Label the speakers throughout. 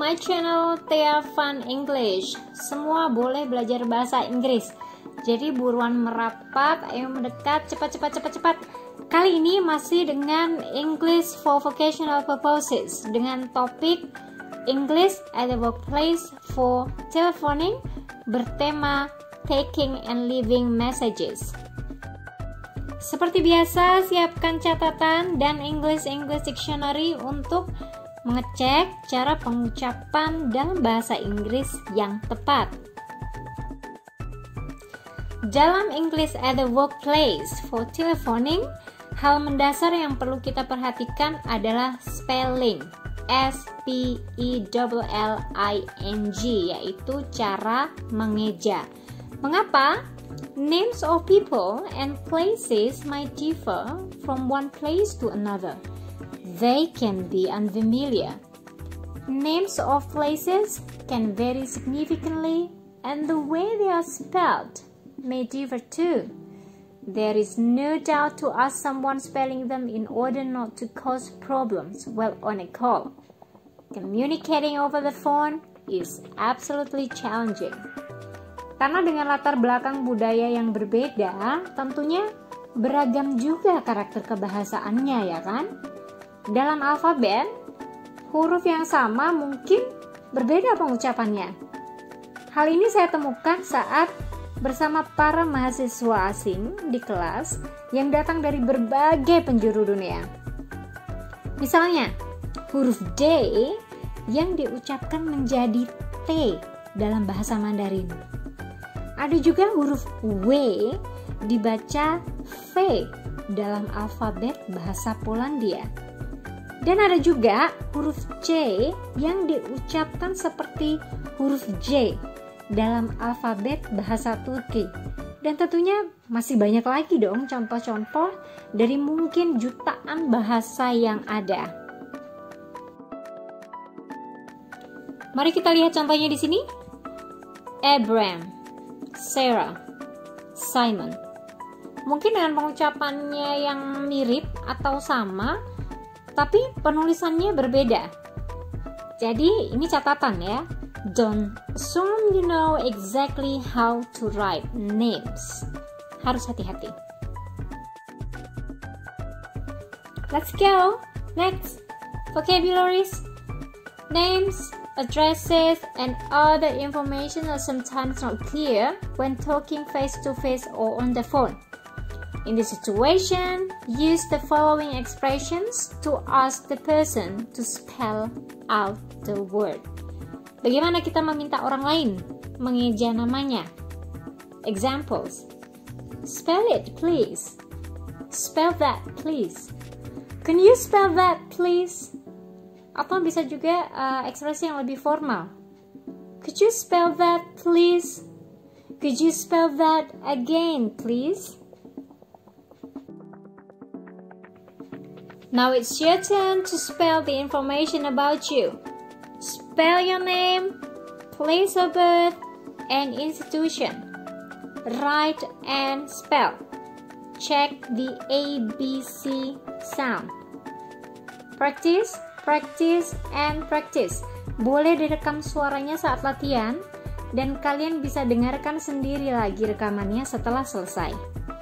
Speaker 1: my channel Thea Fun English. Semua boleh belajar bahasa Inggris. Jadi buruan merapat, ayo mendekat, cepat. Kali ini masih dengan English for vocational purposes dengan topik English at the workplace for telephoning bertema taking and leaving messages. Seperti biasa, siapkan catatan dan English Dictionary untuk mengecek cara pengucapan dalam bahasa Inggris yang tepat. Dalam English at the workplace for telephoning, hal mendasar yang perlu kita perhatikan adalah spelling, S-P-E-L-L-I-N-G, yaitu cara mengeja. Mengapa? Names of people and places might differ from one place to another. They can be unfamiliar. Names of places can vary significantly, and the way they are spelled may differ too. There is no doubt to ask someone spelling them in order not to cause problems while on a call. Communicating over the phone is absolutely challenging. Karena dengan latar belakang budaya yang berbeda, tentunya beragam juga karakter kebahasaannya, ya kan? Dalam alfabet, huruf yang sama mungkin berbeda pengucapannya. Hal ini saya temukan saat bersama para mahasiswa asing di kelas yang datang dari berbagai penjuru dunia. Misalnya, huruf D yang diucapkan menjadi T dalam bahasa Mandarin. Ada juga huruf W dibaca V dalam alfabet bahasa Polandia. Dan ada juga huruf C yang diucapkan seperti huruf J dalam alfabet bahasa Turki. Dan tentunya masih banyak lagi dong contoh-contoh dari mungkin jutaan bahasa yang ada. Mari kita lihat contohnya di sini. Abraham, Sarah, Simon. Mungkin dengan pengucapannya yang mirip atau sama, tapi penulisannya berbeda. Jadi ini catatan ya. Don't assume you know exactly how to write names. Harus hati-hati. Let's go. Next, vocabularies. Names, addresses, and other information are sometimes not clear when talking face-to-face or on the phone. In this situation, use the following expressions to ask the person to spell out the word. Bagaimana kita meminta orang lain mengeja namanya? Examples. Spell it, please. Spell that, please. Can you spell that, please? Atau bisa juga ekspresi yang lebih formal. Could you spell that, please? Could you spell that again, please? Now it's your turn to spell the information about you. Spell your name, place of birth, and institution. Write and spell. Check the ABC sound. Practice, and practice. Boleh direkam suaranya saat latihan, dan kalian bisa dengarkan sendiri lagi rekamannya setelah selesai.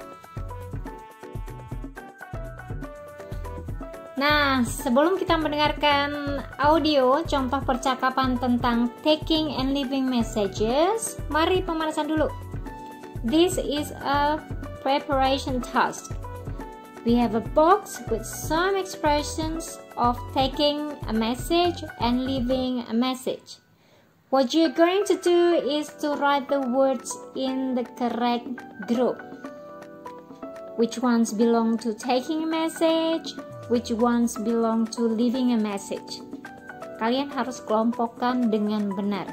Speaker 1: Nah, sebelum kita mendengarkan audio contoh percakapan tentang taking and leaving messages, mari pemanasan dulu. This is a preparation task. We have a box with some expressions of taking a message and leaving a message. What you're going to do is to write the words in the correct group. Which ones belong to taking a message? Which ones belong to leaving a message? Kalian harus kelompokkan dengan benar.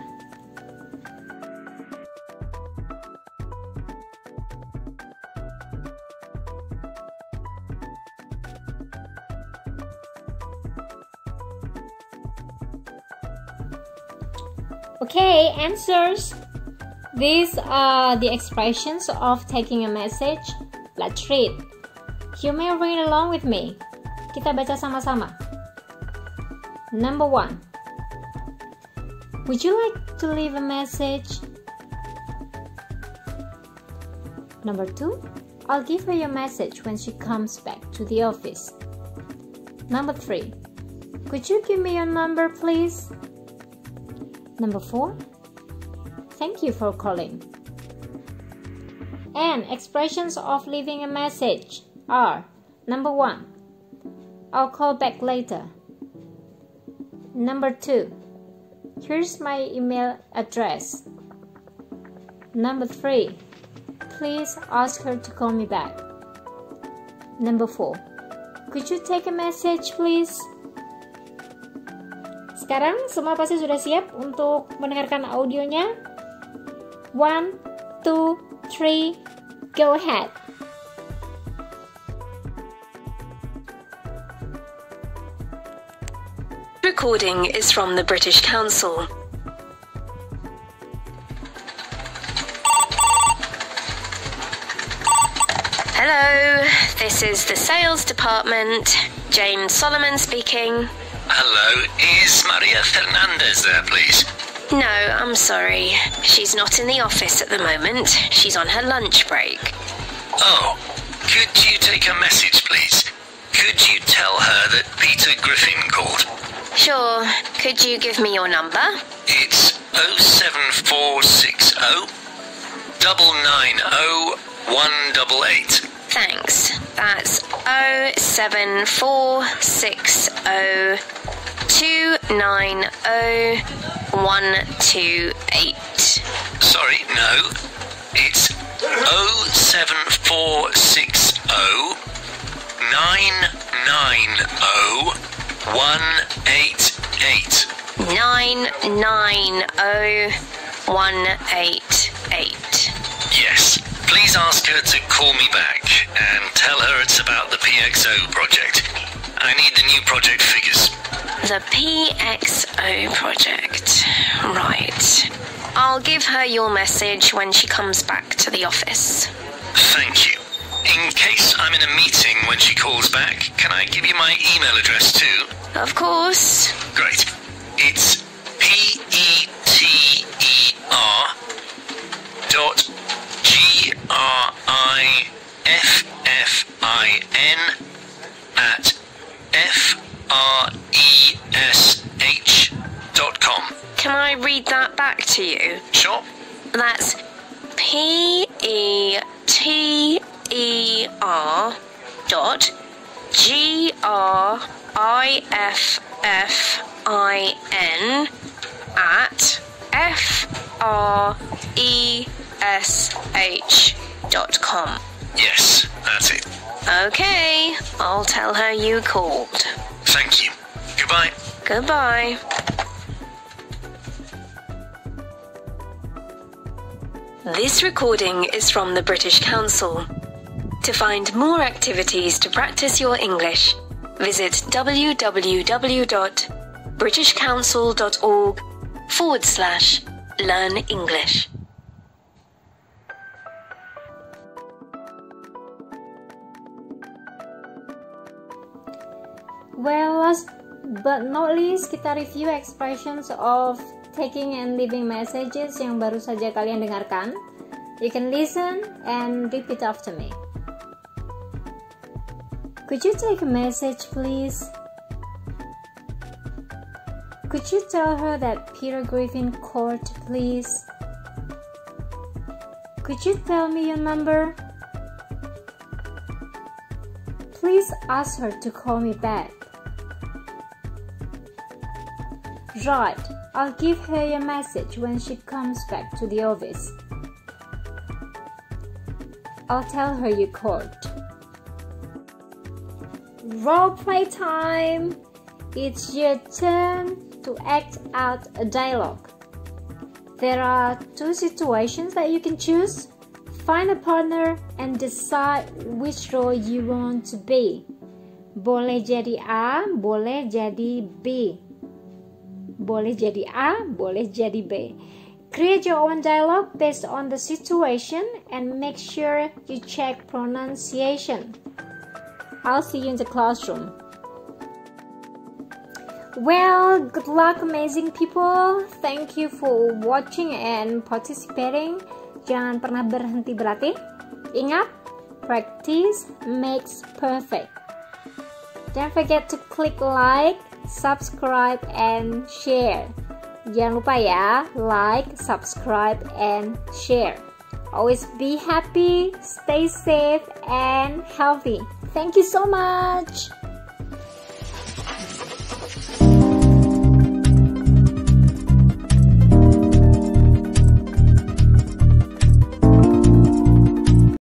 Speaker 1: Okay, answers. These are the expressions of taking a message. Let's read. You may read along with me. Kita baca sama-sama. Number 1. Would you like to leave a message? Number 2, I'll give her your message when she comes back to the office. Number 3, could you give me your number, please? Number 4, thank you for calling. And expressions of leaving a message are: number 1, I'll call back later. Number 2, here's my email address. Number 3, please ask her to call me back. Number 4, could you take a message, please? Sekarang semua pasti sudah siap untuk mendengarkan audionya. 1, 2, 3, go ahead.
Speaker 2: Recording is from the British Council. Hello, this is the sales department. Jane Solomon speaking.
Speaker 3: Hello, is Maria Fernandez there, please?
Speaker 2: No, I'm sorry. She's not in the office at the moment. She's on her lunch break.
Speaker 3: Oh, could you take a message, please? Could you tell her that Peter Griffin called?
Speaker 2: Sure. Could you give me your number?
Speaker 3: It's 07460 990 188.
Speaker 2: Thanks. That's 07460 290 128.
Speaker 3: Sorry, no. It's 07460 990 188.
Speaker 2: 990 188.
Speaker 3: Yes. Please ask her to call me back and tell her it's about the PXO project. I need the new project figures.
Speaker 2: The PXO project. Right. I'll give her your message when she comes back to the office.
Speaker 3: Thank you. In case I'm in a meeting when she calls back, can I give you my email address too?
Speaker 2: Of course.
Speaker 3: Great. It's peter.griffin@fresh.com.
Speaker 2: Can I read that back to you?
Speaker 3: Sure.
Speaker 2: That's peter.griffin@fresh.com.
Speaker 3: Yes, that's it.
Speaker 2: Okay, I'll tell her you called.
Speaker 3: Thank you. Goodbye.
Speaker 2: Goodbye. This recording is from the British Council. To find more activities to practice your English, visit www.britishcouncil.org/learn English.
Speaker 1: Well, last but not least, kita review expressions of taking and leaving messages yang baru saja kalian dengarkan. You can listen and repeat after me. Could you take a message, please? Could you tell her that Peter Griffin called, please? Could you tell me your number? Please ask her to call me back. Right, I'll give her your message when she comes back to the office. I'll tell her you called. Role play time! It's your turn to act out a dialogue. There are 2 situations that you can choose. Find a partner and decide which role you want to be. Boleh jadi A, boleh jadi B. Boleh jadi A, boleh jadi B. Create your own dialogue based on the situation and make sure you check pronunciation. I'll see you in the classroom. Well, good luck amazing people. Thank you for watching and participating. Jangan pernah berhenti berlatih. Ingat, practice makes perfect. Don't forget to click like, subscribe, and share. Jangan lupa ya, like, subscribe, and share. Always be happy, stay safe, and healthy. Thank you so much.